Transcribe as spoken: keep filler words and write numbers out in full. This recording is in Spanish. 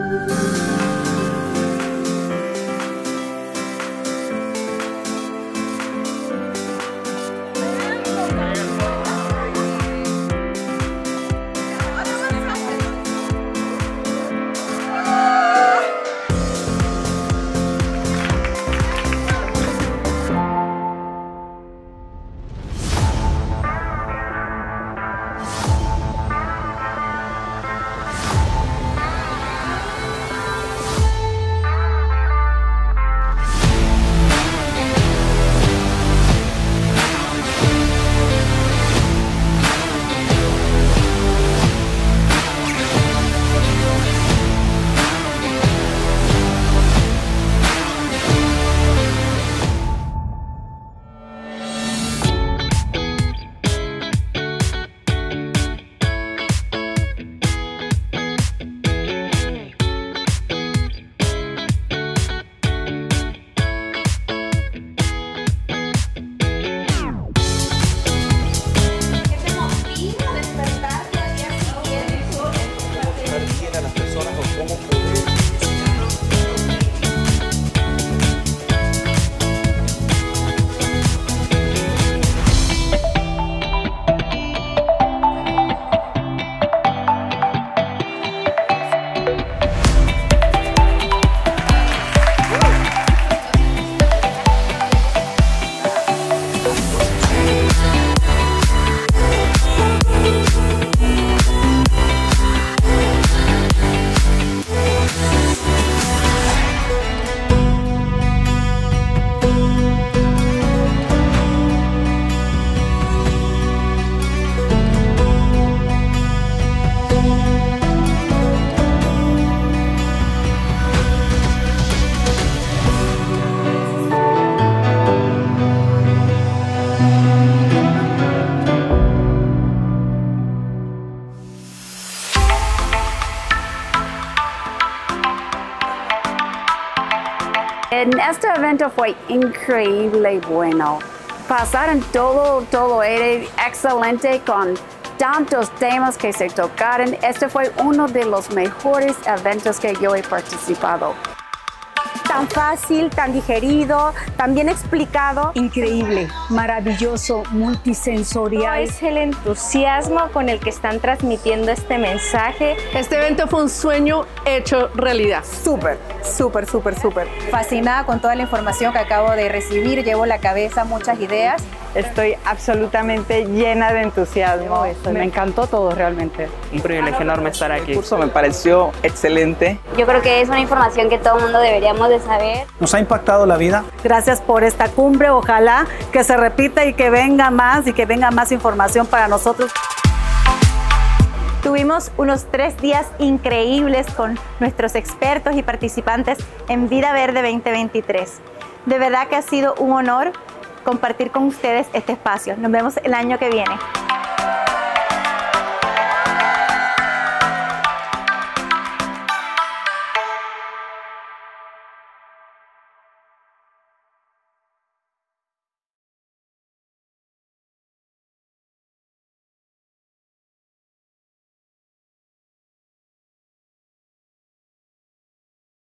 En este evento fue increíble bueno. Pasaron todo, todo era excelente con tantos temas que se tocaron. Este fue uno de los mejores eventos que yo he participado. Tan fácil, tan digerido, tan bien explicado. Increíble, maravilloso, multisensorial. Es el entusiasmo con el que están transmitiendo este mensaje. Este evento fue un sueño hecho realidad. Súper, súper, súper, súper. Fascinada con toda la información que acabo de recibir, llevo en la cabeza muchas ideas. Estoy absolutamente llena de entusiasmo. Me encantó todo realmente. Un privilegio enorme estar aquí. El curso me pareció excelente. Yo creo que es una información que todo el mundo deberíamos de saber. Nos ha impactado la vida. Gracias por esta cumbre. Ojalá que se repita y que venga más y que venga más información para nosotros. Tuvimos unos tres días increíbles con nuestros expertos y participantes en Vida Verde veinte veintitrés. De verdad que ha sido un honor compartir con ustedes este espacio. Nos vemos el año que viene.